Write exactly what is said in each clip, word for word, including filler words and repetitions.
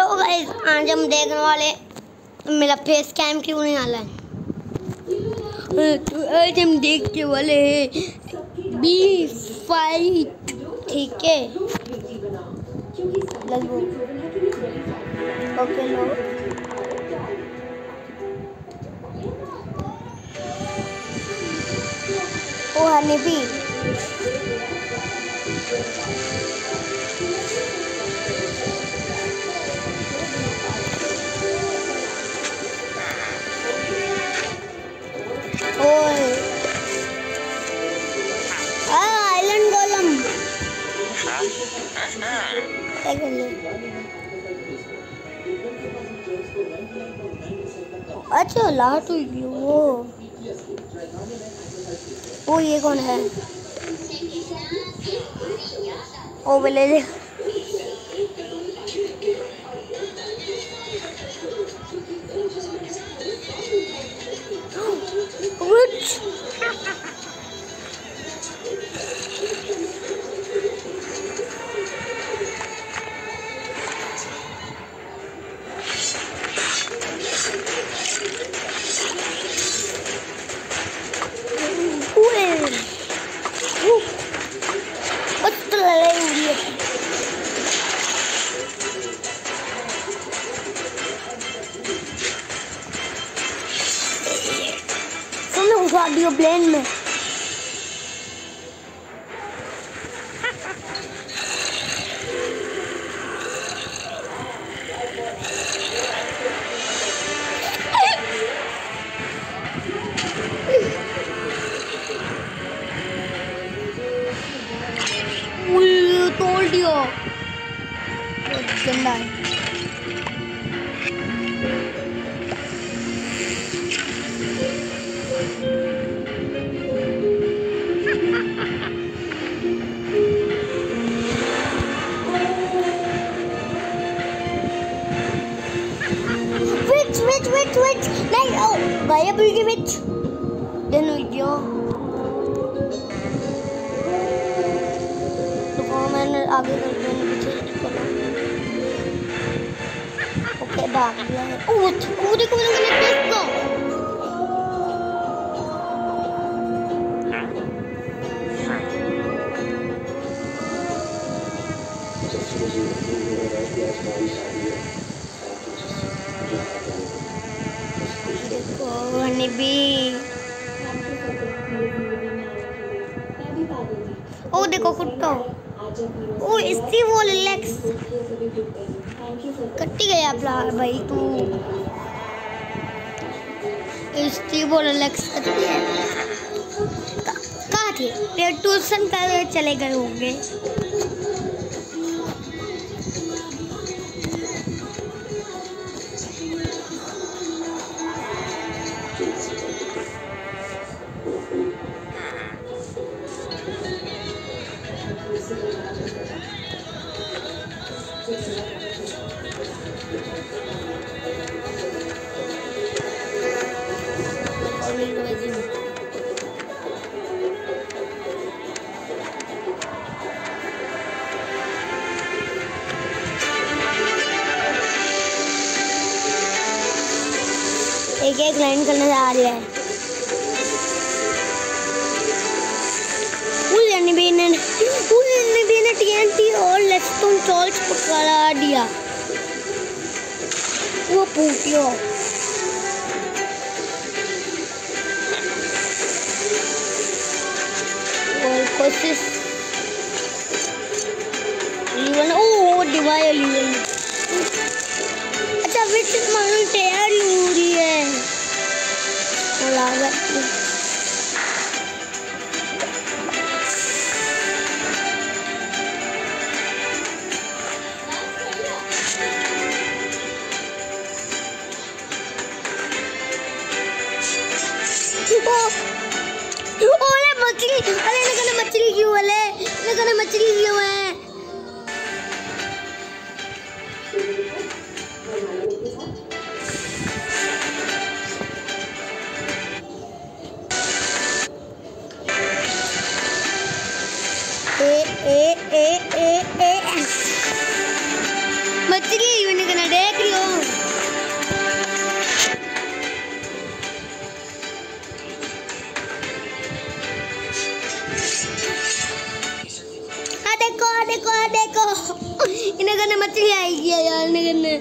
Hello guys, आज हम देखने वाले मेरा फेस कैम क्यों नहीं आ रहा है। तो आज हम देखने वाले हैं बी फाइट, ठीक है। ओके लो ओ हनी भी आइलैंड गोलम अच्छा लाट हुई वो वो ये कौन है? ओ बोले दे उठा दियो प्लेन में। तोड़ दियो, गंदा है। Witch, witch, witch, witch. नहीं, ओ, गायब हुई की witch। दिन हुई क्यों? तो वो मैंने आगे कर दिया, पीछे चला। ओके, भाग गया है। ओ, वो देखो मैंने नेकलेस को। भी ओ देखो कुत्ता ओ इसकी वो रिलैक्स कट्टी गया प्लार भाई तू इसकी वो रिलैक्स कट्टी है कहाँ थे ये ट्यूशन कर चले गए होंगे। एक एक लाइन करने जा रही है। उस एनिमी ने उस एनिमी ने टीएनटी और लेस्टोन टॉर्च पकड़ा दिया। वो पूटियो और कोशिश लीवन ओ डिवाइड लीवन अच्छा विच मालूम तैयार हो रही है लागत ओले मछली अरे लगने मछली क्यों वाले लगने मछली क्यों है ए ए ए ए ए मछली यूनिक ना दे आ देखो आ देखो आ देखो इन्हें करने मछली आएगी यार इन्हें करने।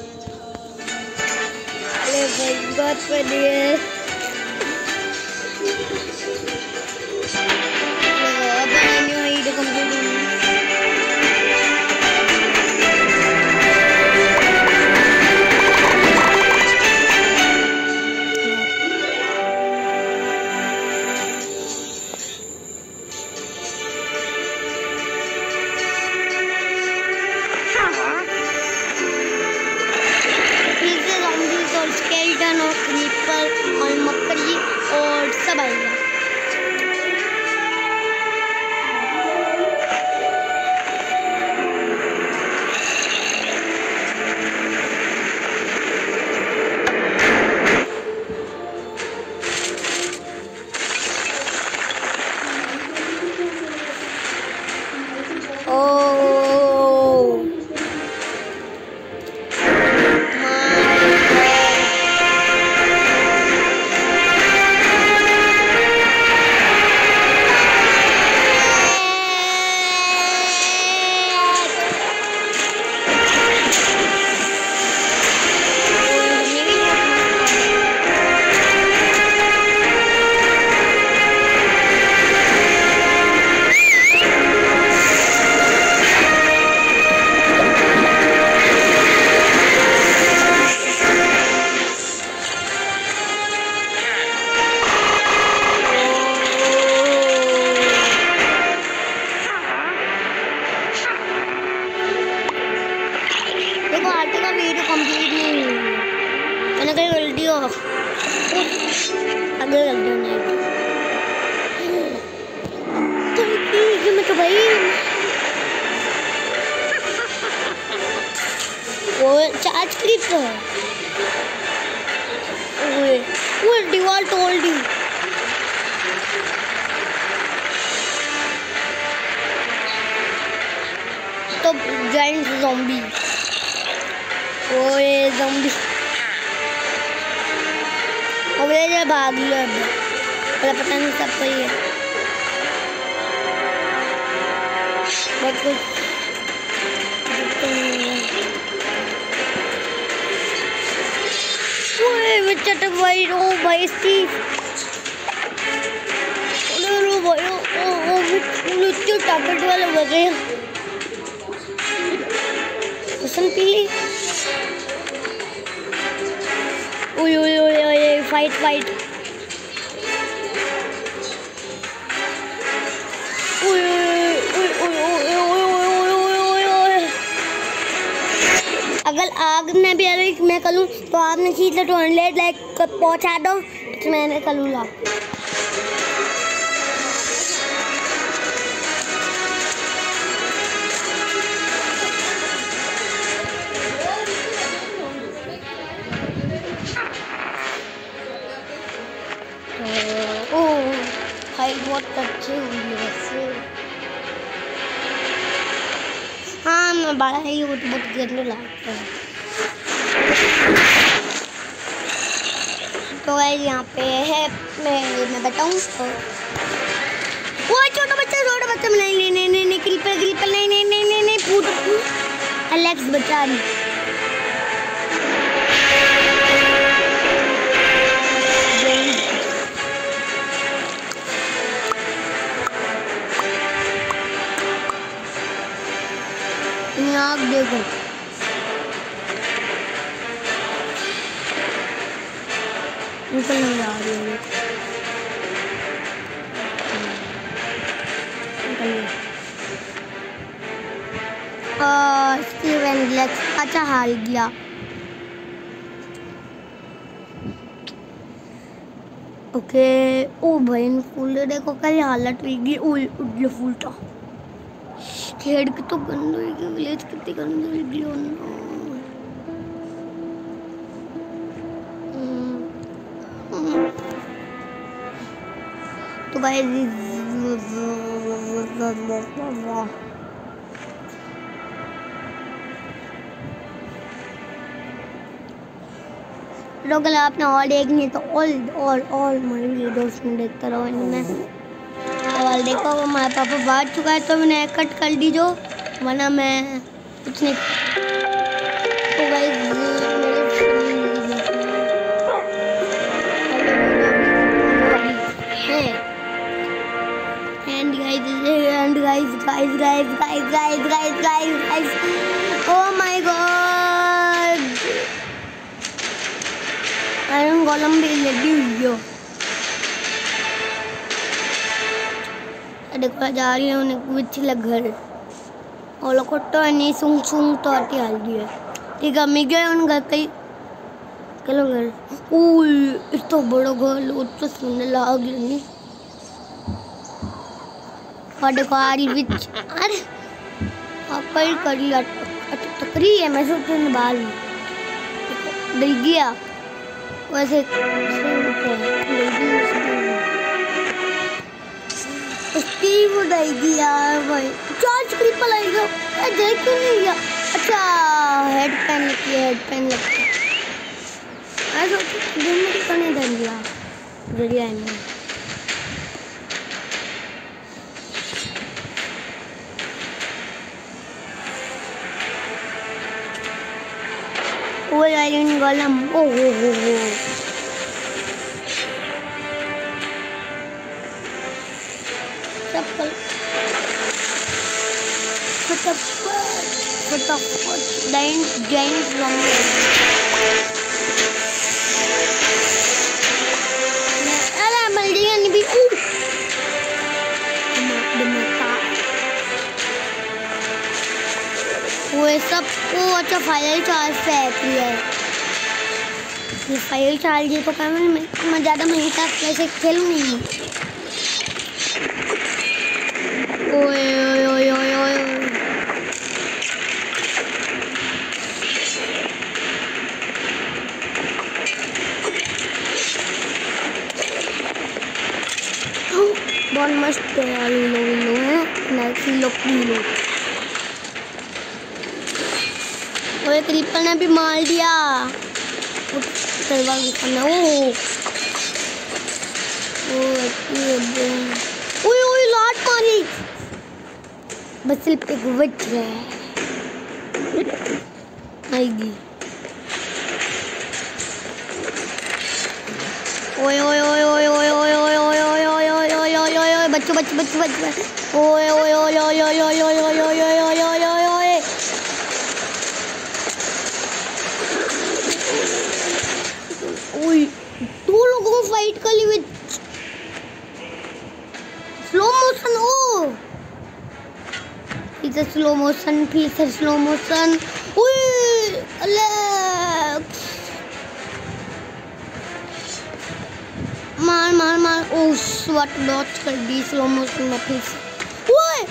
अरे भाई बहुत फनी है। अब मैंने वही तो कंप्लीट स्केलेटन और क्रीपर और मकड़ी और सब आएगा। चार्ज क्रीपर ओए वो दीवार तोड़ दी। तो जायंट ज़ॉम्बी ओए ज़ॉम्बी अब ये भाग लिया अब पता नहीं सब सही है बहुत कुछ चट भाई रो भाई सी रो भाई ओ ओ लुच्चू टाकट वाले बजे कुशन पीली ओए ओए ओए ओए फाइट फाइट ओए ओए ओए ओए ओए अगर आग में भी अगर मैं करूँ तो आपने चीज टू हंड्रेड लाइक पहुँचा दो तो मैंने करूँगा। ओह फाइट बहुत अच्छी हुई है वैसे। हाँ मैं बड़ा ही वो तो बहुत गिरने लगता है। तो गाइस यहाँ पे है मैं मैं बताऊँ तो वो छोटा बच्चा छोटा बच्चा नहीं नहीं नहीं नहीं नहीं क्रीपर क्रीपर नहीं नहीं नहीं नहीं नहीं फूट एलेक्स बचा रही आग देखो निकल नहीं आ रही है स्टीवन लेक्स अच्छा हार गया। ओके ओ भाई फूल देखो कल हालत हुई उड़ले फूलटा हेड की तो गंद होगी विलेज कितनी गंद होगी तो गाइस तो अगर आपने और देखनी है तो ऑल ऑल ऑल मेरी वीडियोस में देखते रहो इनमें। और देखो हमारा पापा बाहर चुका है तो मैंने कट कर दी जो, वरना मैं कुछ नहीं। तो guys and guys and guys guys guys guys guys guys guys guys oh my god iron golem भी रेडी हुई हो। देखो जा रही है उन्हें कुछ घर और लोग तो नहीं सुन सुन तो आती हाल दी है। ठीक है मैं गए उन घर कहीं चलो घर। ओह इस तो बड़ा घर तो सुनने लग नहीं। और देखो आ रही बिच अरे आप कहीं कर लिया टकरी है मैं सोच रही बाल डर गया वैसे स्टीव उड़ाएगी यार भाई चार्ज क्रिपल आएगा देख क्यों नहीं गया। अच्छा हेड पेन लगती है हेड पेन लगती है ऐसा गेम करने दे दिया जरिया है। वो आयरन गोलम ओ हो हो हो चप्पल फटाफट फटाफट जाइंट जाइंट ज़ॉम्बी अरे मल्डिया नहीं भी वो सब वो अच्छा फायर चार्ज से आती है। ये फायर चार्ज है तो क्या मैं मैं ज़्यादा मेरे साथ कैसे खेलूँगी। ओए ओए ओए ओए ओए बहुत मस्त है यार ये लोग लो है नाइट लोग लो। वो एक रिपर ने भी मार दिया करवा के ओ ओए ओए लाट मारी बस सिर्फ एक बच गया आएगी। ओए ओए ओए ओए ओए ओए ओए ओए ओए ओए ओए ओए ओए ओए ओए बच्चों बच्चों बच्चों बच्चों ओए ओए ओए ओए ओए ओए ओए ओए ओए ओए ओए ओए ओए ओए दो लोगों को फाइट कर ली विद स्लो मोशन। ओ इधर स्लो मोशन फिर से स्लो मोशन। ओए अलेक्स मार मार मार ओ स्वट डॉच कर दी स्लो मोशन में फिर से। ओए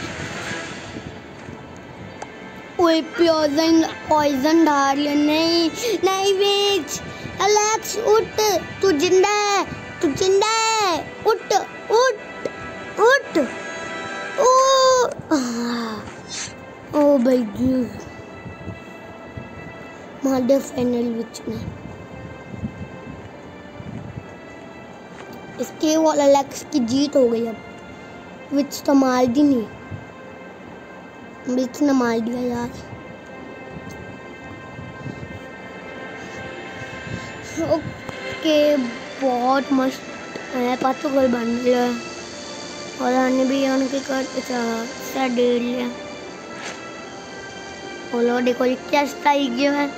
ओए पॉइजन पॉइजन डाल लिया नहीं नहीं विच अलेक्स उठ तू जिंदा है तू जिंदा है उठ उठ उठ ओ ओ भाई मार फाइनल विच में इसके वो अलेक्स की जीत हो गई। अब विच तो मार दी नहीं विच ने मार दिया यार। ओके बहुत मस्त है पाँच घर बन लिया और हमने भी उनके कर अच्छा डेढ़ लिया। बोलो देखो क्या स्ट्राइक जो है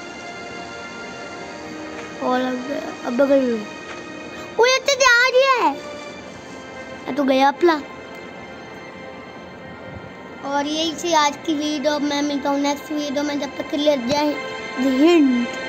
और अब अब बगल में वो इतने जा रही है मैं तो गया अपना। और यही थी आज की वीडियो। मैं मिलता हूँ नेक्स्ट वीडियो में जब तक के लिए जय हिंद।